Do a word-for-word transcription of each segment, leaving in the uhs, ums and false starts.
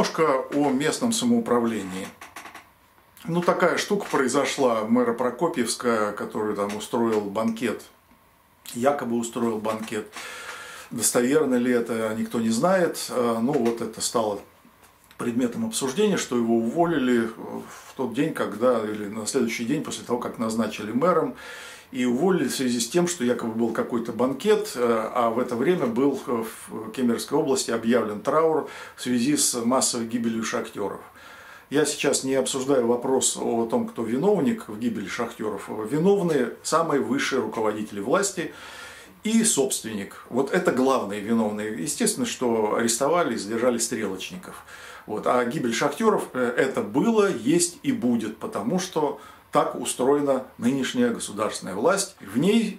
Немножко о местном самоуправлении. Ну, такая штука произошла. Мэра Прокопьевска, который там устроил банкет, якобы устроил банкет. Достоверно ли это, никто не знает. Ну, вот это стало предметом обсуждения, что его уволили в тот день, когда, или на следующий день после того, как назначили мэром. И уволили в связи с тем, что якобы был какой-то банкет, а в это время был в Кемеровской области объявлен траур в связи с массовой гибелью шахтеров. Я сейчас не обсуждаю вопрос о том, кто виновник в гибели шахтеров. Виновны самые высшие руководители власти и собственник. Вот это главные виновные. Естественно, что арестовали и задержали стрелочников. Вот. А гибель шахтеров это было, есть и будет, потому что так устроена нынешняя государственная власть. В ней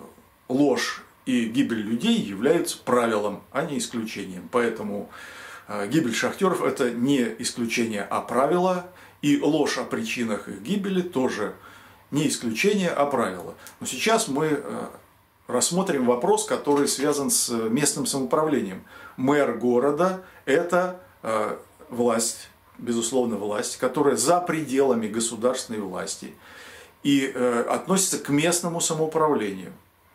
ложь и гибель людей являются правилом, а не исключением. Поэтому гибель шахтеров – это не исключение, а правило. И ложь о причинах их гибели тоже не исключение, а правило. Но сейчас мы рассмотрим вопрос, который связан с местным самоуправлением. Мэр города – это власть, безусловно, власть, которая за пределами государственной власти и э, относится к местному самоуправлению.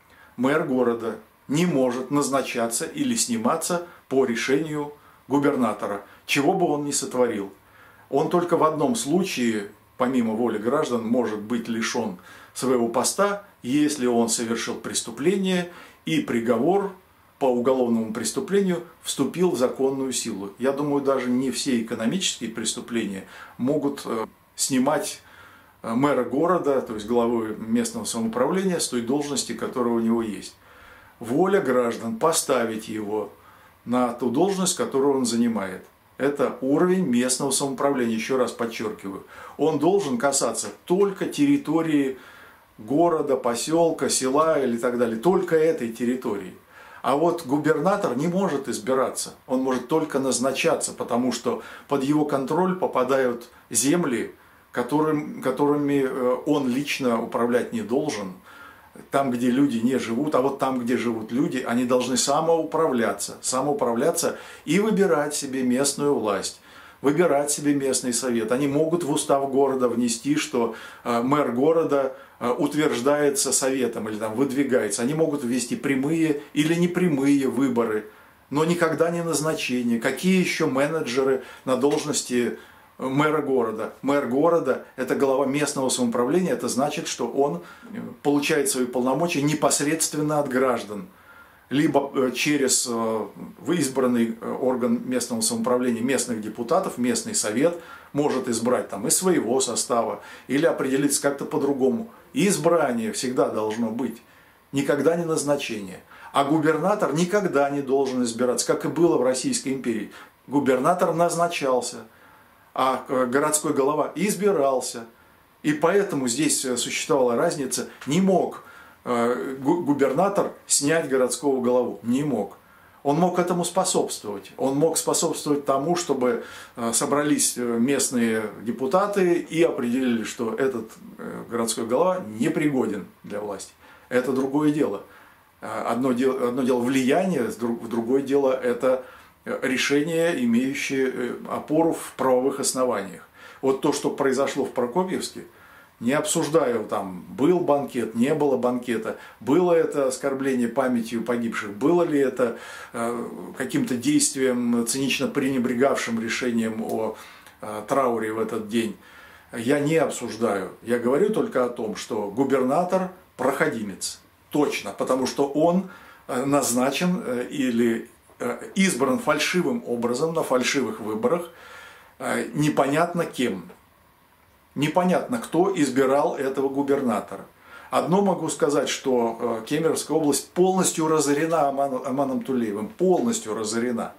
Мэр города не может назначаться или сниматься по решению губернатора, чего бы он ни сотворил. Он только в одном случае, помимо воли граждан, может быть лишен своего поста, если он совершил преступление и приговор по уголовному преступлению вступил в законную силу. Я думаю, даже не все экономические преступления могут снимать мэра города, то есть главы местного самоуправления, с той должности, которая у него есть. Воля граждан поставить его на ту должность, которую он занимает. Это уровень местного самоуправления, еще раз подчеркиваю. Он должен касаться только территории города, поселка, села или так далее, только этой территории. А вот губернатор не может избираться, он может только назначаться, потому что под его контроль попадают земли, которым, которыми он лично управлять не должен, там, где люди не живут, а вот там, где живут люди, они должны самоуправляться, самоуправляться и выбирать себе местную власть, выбирать себе местный совет. Они могут в устав города внести, что мэр города утверждается советом или там выдвигается. Они могут ввести прямые или непрямые выборы, но никогда не назначение. Какие еще менеджеры на должности мэра города? Мэр города – это глава местного самоуправления, это значит, что он получает свои полномочия непосредственно от граждан. Либо через избранный орган местного самоуправления местных депутатов, местный совет может избрать там из своего состава или определиться как-то по-другому. Избрание всегда должно быть, никогда не назначение. А губернатор никогда не должен избираться, как и было в Российской империи. Губернатор назначался, а городской голова избирался. И поэтому здесь существовала разница, не мог губернатор снять городского голову, не мог. Он мог этому способствовать. Он мог способствовать тому, чтобы собрались местные депутаты и определили, что этот городской голова непригоден для власти. Это другое дело. Одно дело, одно дело влияние, другое дело это решение, имеющее опору в правовых основаниях. Вот то, что произошло в Прокопьевске, не обсуждаю, там, был банкет, не было банкета, было это оскорбление памятью погибших, было ли это э, каким-то действием, цинично пренебрегавшим решением о э, трауре в этот день, я не обсуждаю. Я говорю только о том, что губернатор проходимец, точно, потому что он назначен э, или э, избран фальшивым образом на фальшивых выборах, э, непонятно кем. Непонятно, кто избирал этого губернатора. Одно могу сказать, что Кемеровская область полностью разорена Аманом Тулеевым, полностью разорена.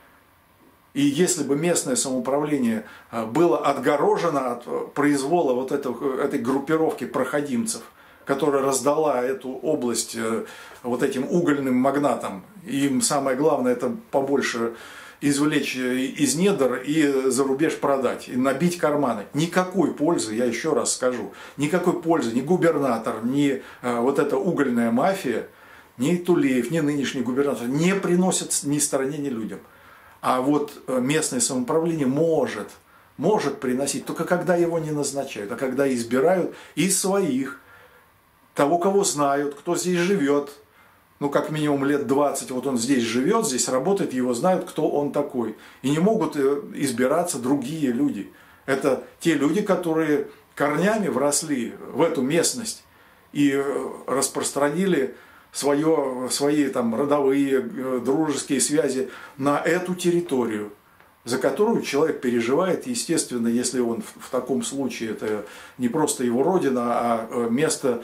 И если бы местное самоуправление было отгорожено от произвола вот этого, этой группировки проходимцев, которая раздала эту область вот этим угольным магнатам, им самое главное это побольше извлечь из недр и за рубеж продать, и набить карманы. Никакой пользы, я еще раз скажу, никакой пользы ни губернатор, ни вот эта угольная мафия, ни Тулеев, ни нынешний губернатор не приносят ни стране, ни людям. А вот местное самоуправление может, может приносить, только когда его не назначают, а когда избирают из своих, того, кого знают, кто здесь живет. Ну, как минимум лет двадцать, вот он здесь живет, здесь работает, его знают, кто он такой. И не могут избираться другие люди. Это те люди, которые корнями вросли в эту местность и распространили свое, свои там, родовые, дружеские связи на эту территорию, за которую человек переживает, естественно, если он в, в таком случае, это не просто его родина, а место,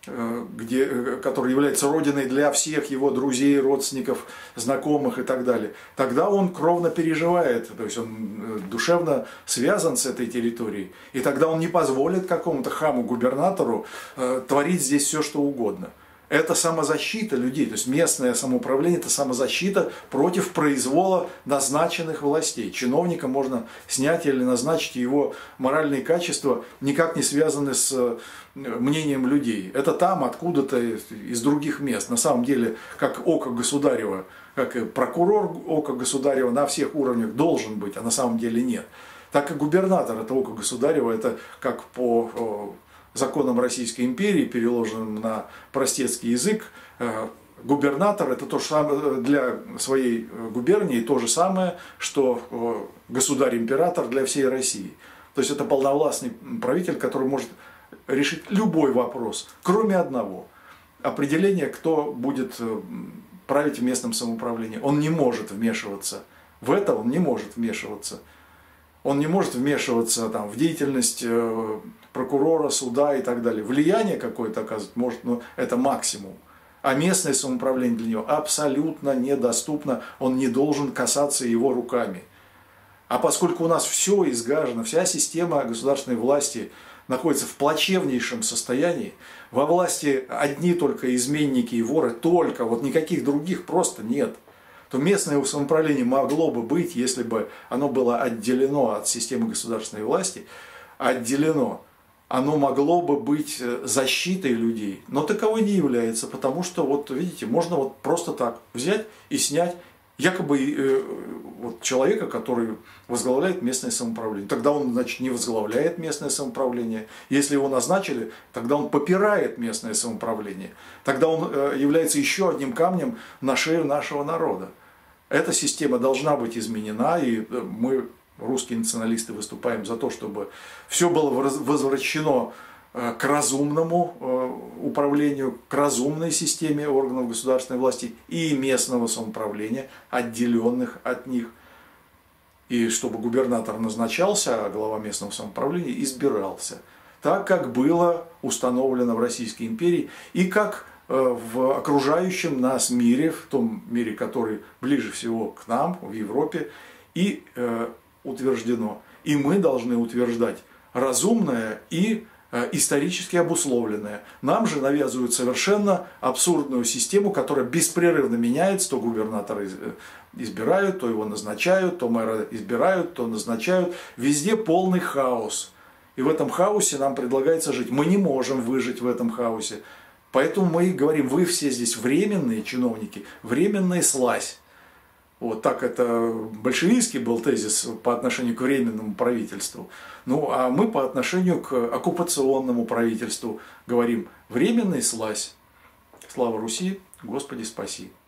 где, которое является родиной для всех его друзей, родственников, знакомых и так далее, тогда он кровно переживает, то есть он душевно связан с этой территорией, и тогда он не позволит какому-то хаму-губернатору э, творить здесь все, что угодно. Это самозащита людей, то есть местное самоуправление – это самозащита против произвола назначенных властей. Чиновника можно снять или назначить, его моральные качества никак не связаны с мнением людей. Это там, откуда-то, из других мест. На самом деле, как око государева, как и прокурор око государева на всех уровнях должен быть, а на самом деле нет. Так и губернатор – это око государева, это как по законам Российской империи, переложенным на простецкий язык, губернатор – это то же самое для своей губернии, то же самое, что государь-император для всей России. То есть это полновластный правитель, который может решить любой вопрос, кроме одного – определения, кто будет править в местном самоуправлении. Он не может вмешиваться. В это он не может вмешиваться. Он не может вмешиваться там, в деятельность прокурора, суда и так далее. Влияние какое-то оказывать может, но это максимум. А местное самоуправление для него абсолютно недоступно, он не должен касаться его руками. А поскольку у нас все изгажено, вся система государственной власти находится в плачевнейшем состоянии, во власти одни только изменники и воры, только, вот никаких других просто нет, то местное самоуправление могло бы быть, если бы оно было отделено от системы государственной власти, отделено, оно могло бы быть защитой людей, но таковой не является, потому что, вот видите, можно вот просто так взять и снять якобы э, вот человека, который возглавляет местное самоуправление. Тогда он, значит, не возглавляет местное самоуправление. Если его назначили, тогда он попирает местное самоуправление. Тогда он э, является еще одним камнем на шею нашего народа. Эта система должна быть изменена, и мы, русские националисты, выступаем за то, чтобы все было возвращено к разумному управлению, к разумной системе органов государственной власти и местного самоуправления, отделенных от них. И чтобы губернатор назначался, а глава местного самоуправления избирался. Так, как было установлено в Российской империи и как в окружающем нас мире, в том мире, который ближе всего к нам, в Европе, и э, утверждено. И мы должны утверждать разумное и э, исторически обусловленное. Нам же навязывают совершенно абсурдную систему, которая беспрерывно меняется. То губернатора избирают, то его назначают, то мэра избирают, то назначают. Везде полный хаос. И в этом хаосе нам предлагается жить. Мы не можем выжить в этом хаосе. Поэтому мы и говорим, вы все здесь временные чиновники, временная слазь. Вот так это большевистский был тезис по отношению к временному правительству. Ну а мы по отношению к оккупационному правительству говорим, временная слазь. Слава Руси, Господи спаси.